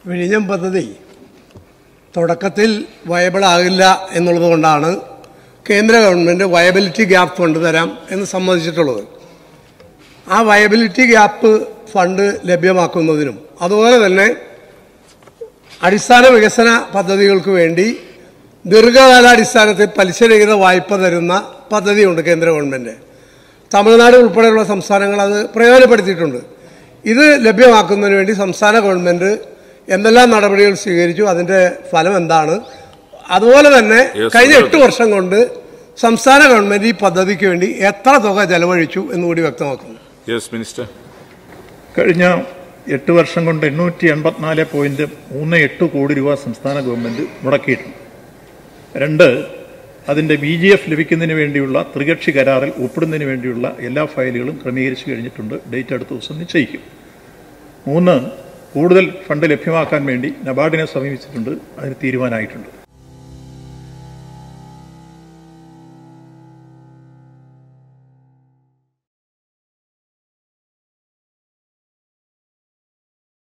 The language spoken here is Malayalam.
വിഴിഞ്ഞം പദ്ധതി തുടക്കത്തിൽ വയബിൾ ആകില്ല എന്നുള്ളത് കൊണ്ടാണ് കേന്ദ്ര ഗവൺമെൻറ് വയബിലിറ്റി ഗ്യാപ്പ് ഫണ്ട് തരാം എന്ന് സമ്മതിച്ചിട്ടുള്ളത്. ആ വയബിലിറ്റി ഗ്യാപ്പ് ഫണ്ട് ലഭ്യമാക്കുന്നതിനും അതുപോലെ തന്നെ അടിസ്ഥാന വികസന പദ്ധതികൾക്ക് വേണ്ടി ദീർഘകാലാടിസ്ഥാനത്തിൽ പലിശരഹിത വായ്പ തരുന്ന പദ്ധതിയുണ്ട് കേന്ദ്ര ഗവൺമെൻറ്. തമിഴ്നാട് ഉൾപ്പെടെയുള്ള സംസ്ഥാനങ്ങൾ അത് പ്രയോജനപ്പെടുത്തിയിട്ടുണ്ട്. ഇത് ലഭ്യമാക്കുന്നതിന് വേണ്ടി സംസ്ഥാന ഗവൺമെൻറ് എന്തെല്ലാം നടപടികൾ സ്വീകരിച്ചു, അതിൻ്റെ ഫലം എന്താണ്, അതുപോലെ തന്നെ കഴിഞ്ഞ 8 വർഷം കൊണ്ട് സംസ്ഥാന ഗവൺമെൻറ് ഈ പദ്ധതിക്ക് വേണ്ടി എത്ര തുക ചെലവഴിച്ചു എന്നുകൂടി വ്യക്തമാക്കുന്നു. മിനിസ്റ്റർ. കഴിഞ്ഞ 8 വർഷം കൊണ്ട് 884.38 കോടി രൂപ സംസ്ഥാന ഗവൺമെൻറ് മുടക്കിയിട്ടുണ്ട്. 2, അതിൻ്റെ BGF ലഭിക്കുന്നതിന് വേണ്ടിയുള്ള ത്രികക്ഷി കരാറിൽ ഒപ്പിടുന്നതിന് വേണ്ടിയുള്ള എല്ലാ ഫയലുകളും ക്രമീകരിച്ചു കഴിഞ്ഞിട്ടുണ്ട്. ഡേറ്റ് അടുത്ത ദിവസം നിശ്ചയിക്കും. 3, കൂടുതൽ ഫണ്ട് ലഭ്യമാക്കാൻ വേണ്ടി നബാർഡിനെ സമീപിച്ചിട്ടുണ്ട്. അതിന് തീരുമാനമായിട്ടുണ്ട്.